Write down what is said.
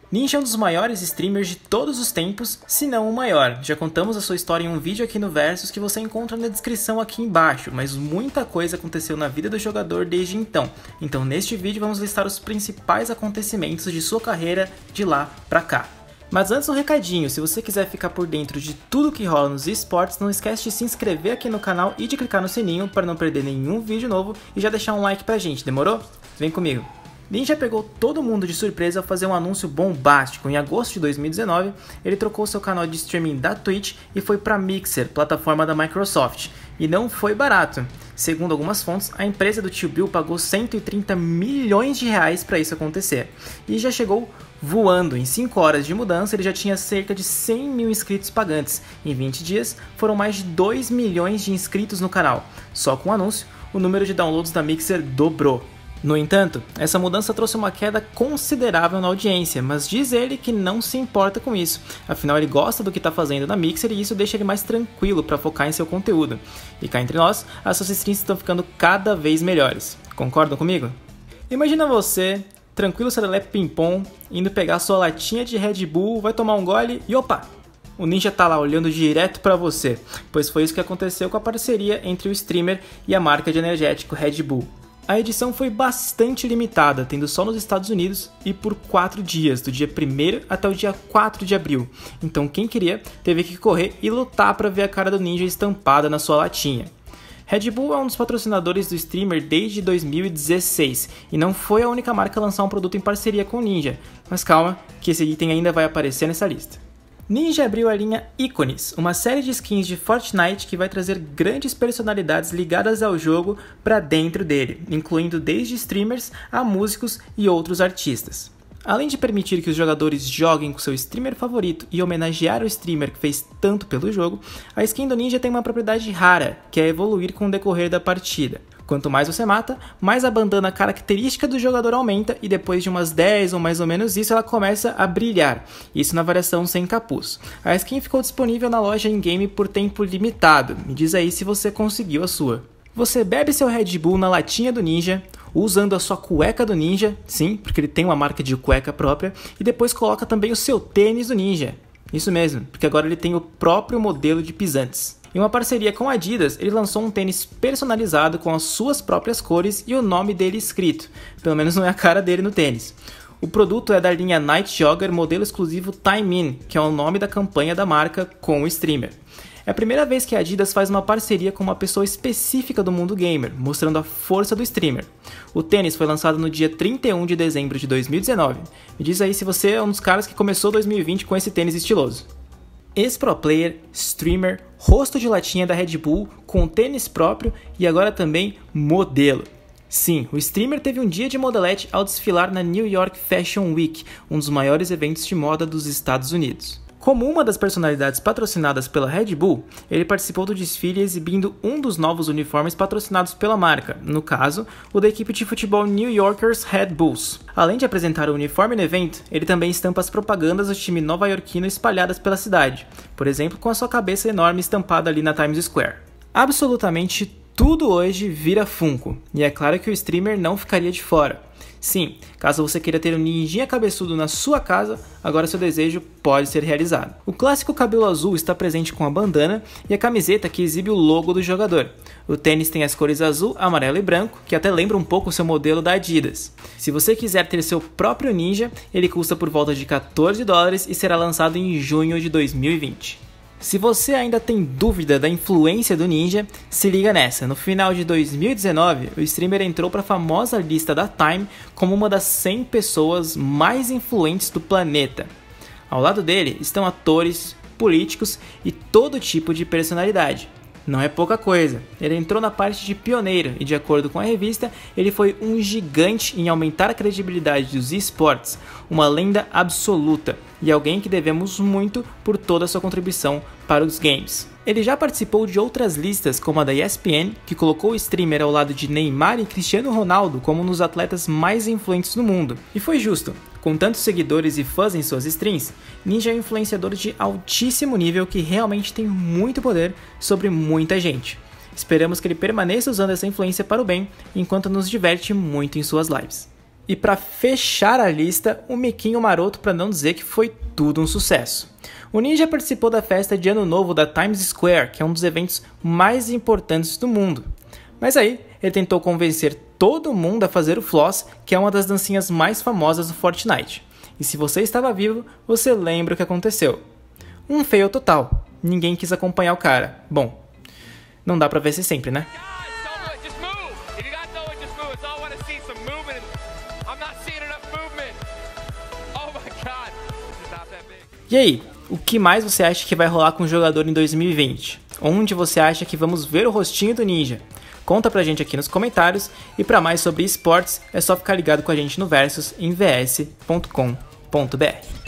Ninja é um dos maiores streamers de todos os tempos, se não o maior. Já contamos a sua história em um vídeo aqui no Versus que você encontra na descrição aqui embaixo, mas muita coisa aconteceu na vida do jogador desde então. Então neste vídeo vamos listar os principais acontecimentos de sua carreira de lá pra cá. Mas antes um recadinho, se você quiser ficar por dentro de tudo que rola nos esportes, não esquece de se inscrever aqui no canal e de clicar no sininho para não perder nenhum vídeo novo e já deixar um like pra gente, demorou? Vem comigo! Ninja pegou todo mundo de surpresa ao fazer um anúncio bombástico. Em agosto de 2019, ele trocou seu canal de streaming da Twitch e foi para Mixer, plataforma da Microsoft. E não foi barato. Segundo algumas fontes, a empresa do tio Bill pagou 130 milhões de reais para isso acontecer. E já chegou voando. Em 5 horas de mudança, ele já tinha cerca de 100 mil inscritos pagantes. Em 20 dias, foram mais de 2 milhões de inscritos no canal. Só com o anúncio, o número de downloads da Mixer dobrou. No entanto, essa mudança trouxe uma queda considerável na audiência, mas diz ele que não se importa com isso, afinal ele gosta do que está fazendo na Mixer e isso deixa ele mais tranquilo para focar em seu conteúdo. E cá entre nós, as suas streams estão ficando cada vez melhores. Concordam comigo? Imagina você, tranquilo serelepe ping-pong, indo pegar sua latinha de Red Bull, vai tomar um gole e opa! O Ninja tá lá olhando direto para você, pois foi isso que aconteceu com a parceria entre o streamer e a marca de energético Red Bull. A edição foi bastante limitada, tendo só nos Estados Unidos e por 4 dias, do dia 1º até o dia 4 de abril. Então quem queria teve que correr e lutar para ver a cara do Ninja estampada na sua latinha. Red Bull é um dos patrocinadores do streamer desde 2016 e não foi a única marca a lançar um produto em parceria com o Ninja, mas calma que esse item ainda vai aparecer nessa lista. Ninja abriu a linha Icones, uma série de skins de Fortnite que vai trazer grandes personalidades ligadas ao jogo para dentro dele, incluindo desde streamers a músicos e outros artistas. Além de permitir que os jogadores joguem com seu streamer favorito e homenagear o streamer que fez tanto pelo jogo, a skin do Ninja tem uma propriedade rara, que é evoluir com o decorrer da partida. Quanto mais você mata, mais a bandana característica do jogador aumenta e depois de umas 10 ou mais ou menos isso, ela começa a brilhar, isso na variação sem capuz. A skin ficou disponível na loja in-game por tempo limitado, me diz aí se você conseguiu a sua. Você bebe seu Red Bull na latinha do Ninja, usando a sua cueca do Ninja, sim, porque ele tem uma marca de cueca própria, e depois coloca também o seu tênis do Ninja. Isso mesmo, porque agora ele tem o próprio modelo de pisantes. Em uma parceria com a Adidas, ele lançou um tênis personalizado com as suas próprias cores e o nome dele escrito, pelo menos não é a cara dele no tênis. O produto é da linha Night Jogger modelo exclusivo Time In, que é o nome da campanha da marca com o streamer. É a primeira vez que a Adidas faz uma parceria com uma pessoa específica do mundo gamer, mostrando a força do streamer. O tênis foi lançado no dia 31 de dezembro de 2019. Me diz aí se você é um dos caras que começou 2020 com esse tênis estiloso. Ex-pro player, streamer, rosto de latinha da Red Bull, com tênis próprio e agora também modelo. Sim, o streamer teve um dia de modelete ao desfilar na New York Fashion Week, um dos maiores eventos de moda dos Estados Unidos. Como uma das personalidades patrocinadas pela Red Bull, ele participou do desfile exibindo um dos novos uniformes patrocinados pela marca, no caso, o da equipe de futebol New Yorkers Red Bulls. Além de apresentar o uniforme no evento, ele também estampa as propagandas do time nova-iorquino espalhadas pela cidade, por exemplo, com a sua cabeça enorme estampada ali na Times Square. Absolutamente tudo hoje vira Funko, e é claro que o streamer não ficaria de fora. Sim, caso você queira ter um ninjinha cabeçudo na sua casa, agora seu desejo pode ser realizado. O clássico cabelo azul está presente com a bandana e a camiseta que exibe o logo do jogador. O tênis tem as cores azul, amarelo e branco, que até lembra um pouco o seu modelo da Adidas. Se você quiser ter seu próprio ninja, ele custa por volta de $14 e será lançado em junho de 2020. Se você ainda tem dúvida da influência do Ninja, se liga nessa. No final de 2019, o streamer entrou para a famosa lista da Time como uma das 100 pessoas mais influentes do planeta. Ao lado dele estão atores, políticos e todo tipo de personalidade. Não é pouca coisa, ele entrou na parte de pioneiro e, de acordo com a revista, ele foi um gigante em aumentar a credibilidade dos esportes, uma lenda absoluta e alguém que devemos muito por toda a sua contribuição para os games. Ele já participou de outras listas, como a da ESPN, que colocou o streamer ao lado de Neymar e Cristiano Ronaldo como um dos atletas mais influentes do mundo. E foi justo. Com tantos seguidores e fãs em suas streams, Ninja é um influenciador de altíssimo nível que realmente tem muito poder sobre muita gente. Esperamos que ele permaneça usando essa influência para o bem, enquanto nos diverte muito em suas lives. E para fechar a lista, o miquinho maroto, para não dizer que foi tudo um sucesso. O Ninja participou da festa de Ano Novo da Times Square, que é um dos eventos mais importantes do mundo. Mas aí, ele tentou convencer todo mundo a fazer o Floss, que é uma das dancinhas mais famosas do Fortnite. E se você estava vivo, você lembra o que aconteceu. Um fail total. Ninguém quis acompanhar o cara. Bom, não dá pra ver se sempre, né? E aí, o que mais você acha que vai rolar com o jogador em 2020? Onde você acha que vamos ver o rostinho do Ninja? Conta pra gente aqui nos comentários, e pra mais sobre esportes é só ficar ligado com a gente no Versus em vs.com.br.